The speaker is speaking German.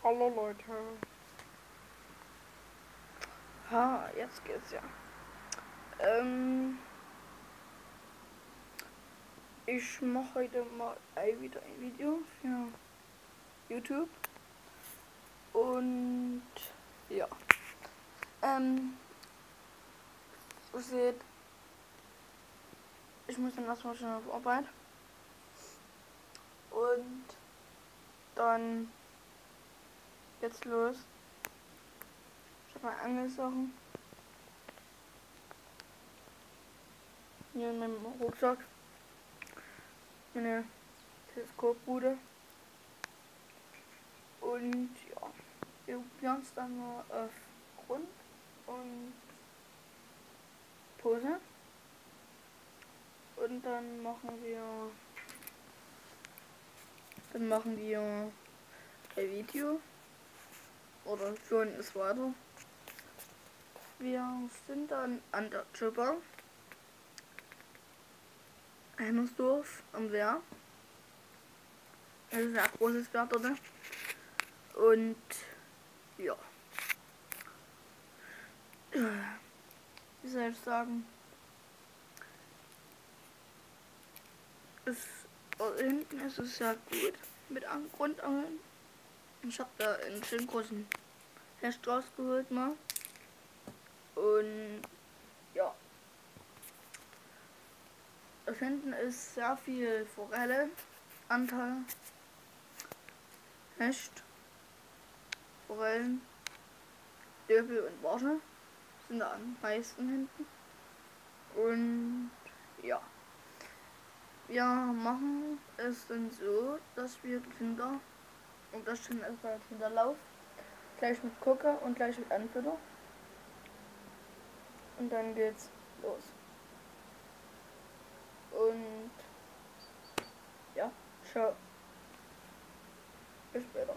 Hallo Leute. Ha, jetzt geht's ja. Ich mache heute mal wieder ein Video für YouTube. Und ja. Ihr seht, ich muss dann erstmal schon auf Arbeit. Und dann geht's los. Ich habe meine Angelsachen hier in meinem Rucksack. Meine Teleskopbude. Und ja, wir probieren es dann mal auf Grund und Pose. Und dann machen wir ein Video oder führen es weiter. Wir sind dann an der Chipper, Heimersdorf am Wehr. Das ist ein sehr großes Wehr dort. Und ja, wie soll ich sagen, hinten ist es sehr gut mit Grundangeln. Ich habe da einen schönen großen Hecht rausgeholt mal. Und ja, das hinten ist sehr viel Forelle, Anteil, Hecht, Forellen, Döbel und Barsche sind da am meisten hinten. Und ja, wir machen es dann so, dass wir Kinder, und das schon erstmal Kinderlauf, gleich mit Gucker und gleich mit Anfütter. Und dann geht's los. Und ja, ciao. Bis später.